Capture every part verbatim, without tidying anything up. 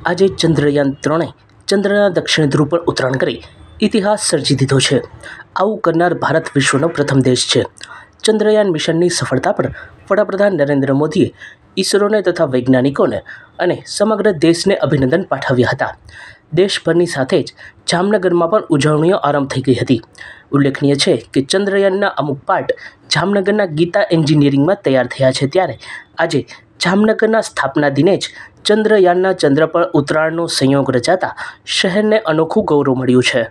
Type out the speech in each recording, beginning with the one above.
આજે ચંદ્રયાન ત્રણે ચંદ્રના દક્ષિણ ધ્રુવ પર ઉતરાણ કરી ઇતિહાસ સર્જી દીધો છે. આવું કરનાર ભારત વિશ્વનો પ્રથમ દેશ છે. ચંદ્રયાન મિશનની સફળતા પર વડાપ્રધાન નરેન્દ્ર મોદીએ ઇસરોને તથા વૈજ્ઞાનિકોને અને સમગ્ર દેશને અભિનંદન પાઠવ્યા હતા. દેશભરની સાથે જ જામનગરમાં પણ ઉજવણીઓ આરંભ થઈ ગઈ હતી. ઉલ્લેખનીય છે કે ચંદ્રયાનના અમુક પાર્ટ જામનગરના ગીતા એન્જિનિયરિંગમાં તૈયાર થયા છે, ત્યારે આજે જામનગરના સ્થાપના દિને જ ચંદ્રયાનના ચંદ્ર પર ઉતરાણનો સંયોગ રચાતા શહેરને અનોખું ગૌરવ મળ્યું છે.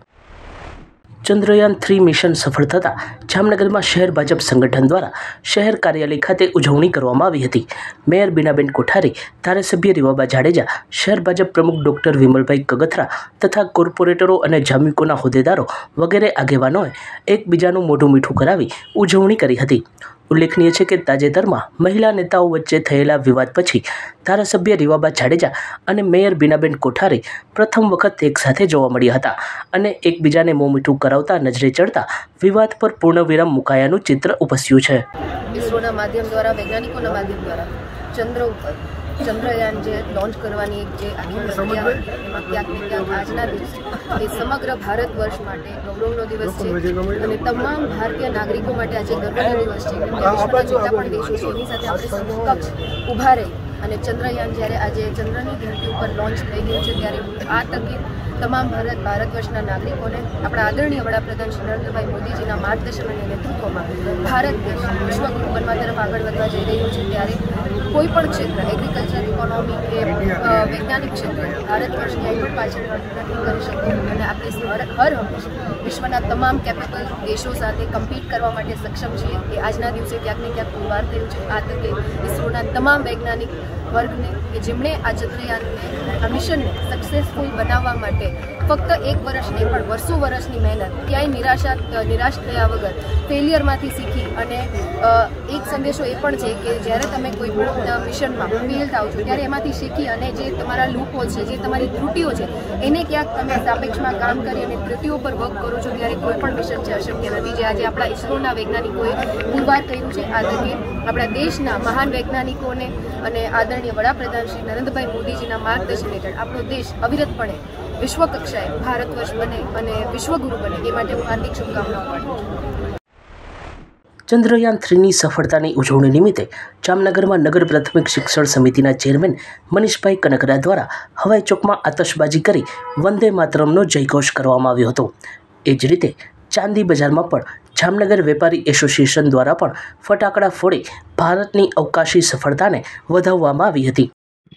ચંદ્રયાન થ્રી મિશન સફળ થતાં જામનગરમાં શહેર ભાજપ સંગઠન દ્વારા શહેર કાર્યાલય ખાતે ઉજવણી કરવામાં આવી હતી. મેયર બીનાબેન કોઠારી, ધારાસભ્ય રીવાબા જાડેજા, શહેર ભાજપ પ્રમુખ ડોક્ટર વિમલભાઈ કગથરા તથા કોર્પોરેટરો અને જામ્યુકોના હોદ્દેદારો વગેરે આગેવાનોએ એકબીજાનું મોઢું મીઠું કરાવી ઉજવણી કરી હતી. ઉલ્લેખનીય છે કે તાજેતરમાં મહિલા નેતાઓ વચ્ચે થયેલા વિવાદ પછી ધારાસભ્ય રીવાબા જાડેજા અને મેયર બીનાબેન કોઠારી પ્રથમ વખત એકસાથે જોવા મળ્યા હતા અને એકબીજાને મોં મીઠું કરાવતા નજરે ચડતા વિવાદ પર પૂર્ણવિરામ મુકાયાનું ચિત્ર ઉપસ્યું છે. ઇસરોના માધ્યમ દ્વારા, વૈજ્ઞાનિકોના માધ્યમ દ્વારા ચંદ્ર ઉપર ચંદ્રયાન જે લોન્ચ કરવાની એક જે આખી પ્રક્રિયા, એમાં ક્યાંક ને ક્યાંક આજના દિવસે એ સમગ્ર ભારત વર્ષ માટે ગૌરવનો દિવસ છે અને તમામ ભારતીય નાગરિકો માટે આજે ગર્વનો દિવસ છે. વિશ્વના જેટલા પણ દેશો છે એની સાથે આપણે સમકક્ષ ઊભા રહી અને ચંદ્રયાન જ્યારે આજે ચંદ્રની ધરતી ઉપર લોન્ચ થઈ ગયું છે, ત્યારે આ તકે તમામ ભારત ભારત વર્ષના નાગરિકોને આપણા આદરણીય વડાપ્રધાન શ્રી નરેન્દ્રભાઈ મોદીજીના માર્ગદર્શન અને નેતૃત્વમાં ભારત દેશ વિશ્વગુરુ બનવા તરફ આગળ વધવા જઈ રહ્યું છે. ત્યારે કોઈ પણ ક્ષેત્ર, એગ્રીકલ્ચર, ઇકોનોમી કે વૈજ્ઞાનિક ક્ષેત્રે ભારત વર્ષ ક્યાંય પણ પાછળ નથી કરી શકતું અને આપણે હર હંમેશા વિશ્વના તમામ કેપિટલ દેશો સાથે કમ્પીટ કરવા માટે સક્ષમ છીએ. એ આજના દિવસે ક્યાંક ને ક્યાંક પુરવાર થયું છે. આ તકે ઇસરોના તમામ વૈજ્ઞાનિક વર્ગને કે જેમણે આ ચંદ્રયાનને, આ મિશનને સક્સેસફુલ બનાવવા માટે ફક્ત એક વર્ષ નહીં પણ વર્ષો વર્ષની મહેનત, ક્યાંય નિરાશા નિરાશ થયા વગર ફેલિયરમાંથી શીખી અને એક સંદેશો એ પણ છે કે જ્યારે તમે કોઈ પણ મિશનમાં ફેલ થાવ છો ત્યારે એમાંથી શીખી અને જે તમારા લૂપહોલ છે, જે તમારી ત્રુટિઓ છે, એને ક્યાંક તમે સાપેક્ષમાં કામ કરી અને ત્રુટિઓ પર વર્ક કરો છો, ત્યારે કોઈ પણ મિશન છે અશક્ય નથી. જે આજે આપણા ઇસરોના વૈજ્ઞાનિકોએ પુરવાર કર્યું છે. આ તકે આપણા દેશના મહાન વૈજ્ઞાનિકોને અને આદરણીય વડાપ્રધાન શ્રી નરેન્દ્રભાઈ મોદીજીના માર્ગદર્શન હેઠળ આપણો દેશ અવિરતપણે વિશ્વ કક્ષાએ ભારત વર્ષ બને અને વિશ્વગુરુ બને, એ માટે હું હાર્દિક શુભકામનાઓ પાઠવું છું. ચંદ્રયાન થ્રીની સફળતાની ઉજવણી નિમિત્તે જામનગરમાં નગર પ્રાથમિક શિક્ષણ સમિતિના ચેરમેન મનીષભાઈ કનકરા દ્વારા હવાઈ ચોકમાં આતશબાજી કરી વંદે માતરમનો જયઘોષ કરવામાં આવ્યો હતો. એ જ રીતે ચાંદી બજારમાં પણ જામનગર વેપારી એસોસિએશન દ્વારા પણ ફટાકડા ફોડી ભારતની અવકાશી સફળતાને વધાવવામાં આવી હતી.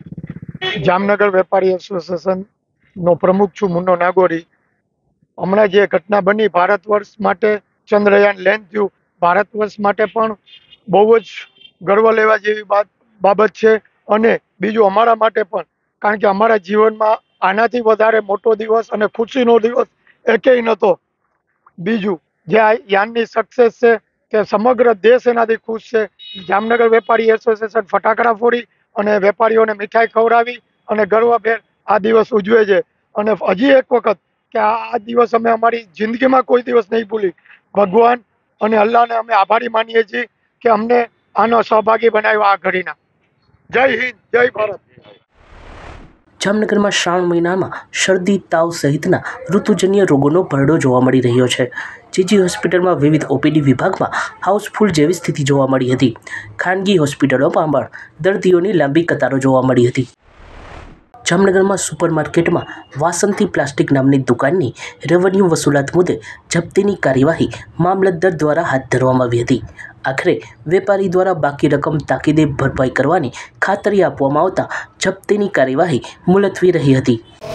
જામનગર વેપારી એસોસિએશનનો પ્રમુખ છું, મુન્નો નાગોરી. હમણાં જે ઘટના બની, ભારત વર્ષ માટે ચંદ્રયાન લેન્ડ થયું, ભારત વર્ષ માટે પણ બહુ જ ગર્વ લેવા જેવી બાબત છે. અને બીજું અમારા માટે પણ, કારણ કે અમારા જીવનમાં આનાથી વધારે મોટો દિવસ અને ખુશીનો દિવસ એકેય નહોતો. બીજું જે આ યાનની સક્સેસ છે કે સમગ્ર દેશ એનાથી ખુશ છે. જામનગર વેપારી એસોસિએશન ફટાકડા ફોડી અને વેપારીઓને મીઠાઈ ખવડાવી અને ગર્વભેર આ દિવસ ઉજવે છે. અને હજી એક વખત કે આ દિવસ અમે અમારી જિંદગીમાં કોઈ દિવસ નહીં ભૂલી. ભગવાન અને અલ્લાહને અમે આભારી માનીએ છીએ કે અમને આનો સહભાગી બનાવ્યો આ ઘડીના. જય હિન્દ, જય ભારત. જામનગરમાં શ્રાવણ મહિનામાં શરદી, તાવ સહિતના ઋતુજન્ય રોગોનો ભરડો જોવા મળી રહ્યો છે. જીજી હોસ્પિટલમાં વિવિધ ઓપીડી વિભાગમાં હાઉસફુલ જેવી સ્થિતિ જોવા મળી હતી. ખાનગી હોસ્પિટલોમાં પણ દર્દીઓની લાંબી કતારો જોવા મળી હતી. જામનગરમાં સુપરમાર્કેટમાં વાસંતી પ્લાસ્ટિક નામની દુકાનની રેવન્યુ વસૂલાત મુદ્દે જપ્તીની કાર્યવાહી મામલતદાર દ્વારા હાથ ધરવામાં આવી હતી. આખરે વેપારી દ્વારા બાકી રકમ તાકીદે ભરપાઈ કરવાની ખાતરી આપવામાં આવતા જપ્તીની કાર્યવાહી મુલતવી રહી હતી.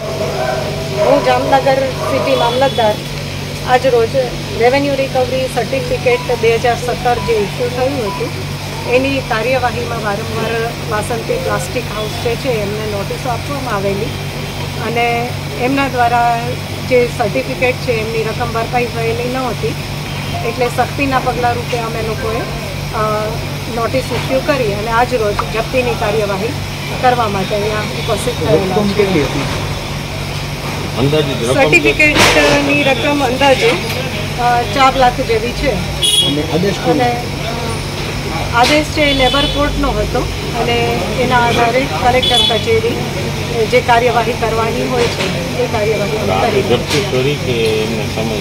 હું જામનગર સિટી મામલતદાર આજ રોજ રેવન્યુ રિકવરી સર્ટિફિકેટ બે હજાર સત્તર જે ઇસ્યુ થયું હતું એની કાર્યવાહીમાં વારંવાર વાસંતી પ્લાસ્ટિક હાઉસ જે છે એમને નોટિસો આપવામાં આવેલી અને એમના દ્વારા જે સર્ટિફિકેટ છે એમની રકમ ભરપાઈ થયેલી નહોતી, એટલે સખ્તીના પગલાં રૂપે અમે લોકોએ નોટિસ ઇસ્યુ કરી અને આજ રોજ જપ્તીની કાર્યવાહી કરવા માટે અહીંયા ઉપસ્થિત થયેલા. સર્ટિફિકેટની રકમ અંદાજે ચાર લાખ જેવી છે અને આદેશ છે એ લેબર કોર્ટનો હતો અને એના આધારે કલેક્ટર કચેરી જે કાર્યવાહી કરવાની હોય છે એ કાર્યવાહી અમે કરી કે એમને સમય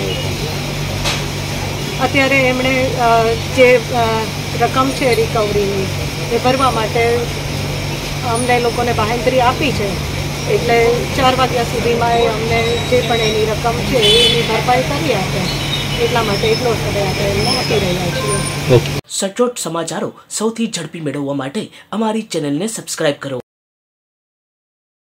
અત્યારે એમણે જે રકમ છે રિકવરીની એ ભરવા માટે અમને લોકોને બાહેંધરી આપી છે, એટલે ચાર વાગ્યા સુધીમાં એ અમને જે પણ એની રકમ છે એની ભરપાઈ કરી આપે, એટલા માટે એટલો સમય આપણે એમને આપી રહ્યા છીએ. સચોટ સમાચારો સૌથી ઝડપી મેળવવા માટે અમારી ચેનલને સબસ્ક્રાઇબ કરો.